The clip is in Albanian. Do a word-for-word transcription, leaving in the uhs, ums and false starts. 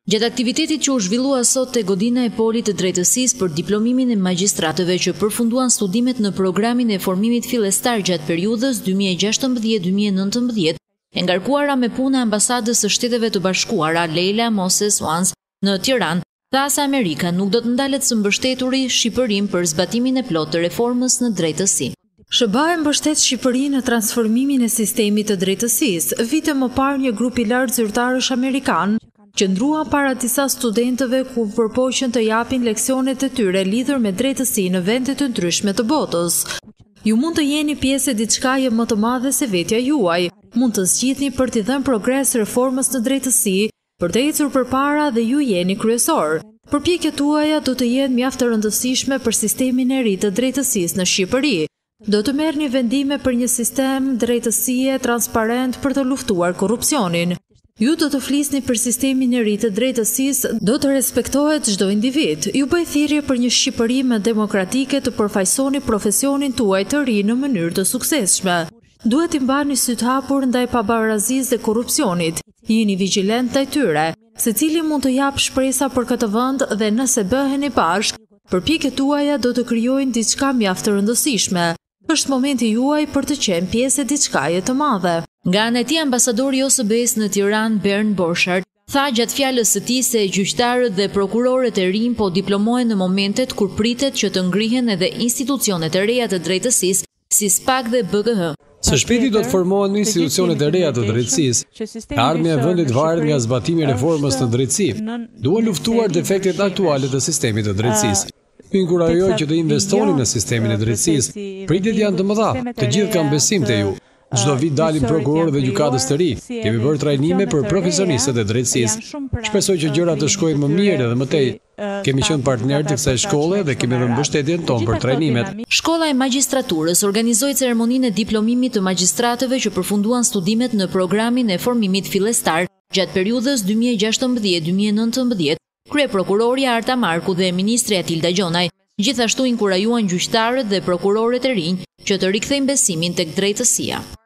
Gjatë aktivitetit që u zhvillua sot te godina e polit të drejtësisë për diplomimin e magjistratëve që përfunduan studimet në programin e formimit fillestar gjatë periudhës dy mijë e gjashtëmbëdhjetë dy mijë e nëntëmbëdhjetë, e ngarkuara me punë e ambasadës së Shteteve të Bashkuara Leila Moses Wans në Tiranë, tha se Amerika nuk do të ndalet së mbështeturi Shqipërinë për zbatimin e plotë të reformës në drejtësi. S B A e mbështet Shqipërinë në transformimin e sistemit të drejtësisë. Vite më parë një grup i lartë zyrtarësh amerikan qëndrua para disa studentëve ku përpoqën të japin leksionet e tyre lidhur me drejtësi në vende të ndryshme të botës. Ju mund të jeni pjesë e diçkaje më të madhe se vetja juaj, mund të zgjidhni për t'i dhënë progres reformës në drejtësi, për të ecur përpara dhe ju jeni kryesor. Përpjekjet tuaja do të jenë mjaft të rëndësishme për sistemin e ri të drejtësisë në Shqipëri. Do të merrni vendime për një sistem drejtësie transparent për të luftuar korrupsionin. Ju do të flisni për sistemin e ri të drejtësisë, do të respektohet çdo individ. Ju bëj thirrje për një Shqipëri më demokratike të përfaqësoni profesionin tuaj të ri në mënyrë të suksesshme. Duhet i mbani syt hapur ndaj pabarazisë dhe korrupsionit. Jini vigjilent ndaj tyre. Secili mund të jap shpresa për këtë vend dhe nëse bëheni bashkë, përpjekjet tuaja do të krijojnë diçka mjaft të rëndësishme. Është momenti juaj për të qenë pjesë e diçkaje të madhe. Nga ana e tij, ambasadori i O S B-s në Tiranë, Bernd Borchardt, tha gjatë fjalës së tij se gjyqtarët dhe prokurorët e rinj po diplomohen në momentet kur pritet që të ngrihen edhe institucionet e reja të drejtësisë, si SPAK dhe B K H. Së shpejti do të formohen institucionet e reja të drejtësisë. Ardhmja e vendit varet nga zbatimi i reformës në drejtësi. Duhet luftuar defektet aktuale të sistemit të drejtësisë. Ju inkurajoj që të investoni në sistemin e drejtësisë. Pritjet janë të mëdha, të gjithë kanë besim te ju. Çdo vit dalin prokurorë dhe gjykatës të ri. Kemi bërë trajnime për profesionistët e drejtësisë. Shpresoj që gjërat të shkojnë më mirë dhe më tej. Kemi qenë partner të kësaj shkolle dhe kemi dhënë mbështetjen tonë për trajnimet. Shkolla e Magjistraturës organizoi ceremoninë e diplomimit të magjistratëve që përfunduan studimet në programin e formimit fillestar gjatë periudhës dy mijë e gjashtëmbëdhjetë dy mijë e nëntëmbëdhjetë. Kryeprokurori Arta Marku dhe ministri Atilda Gjonaj gjithashtu inkurajuan gjyqtarët dhe prokurorët e rinj që të rikthejnë besimin tek drejtësia.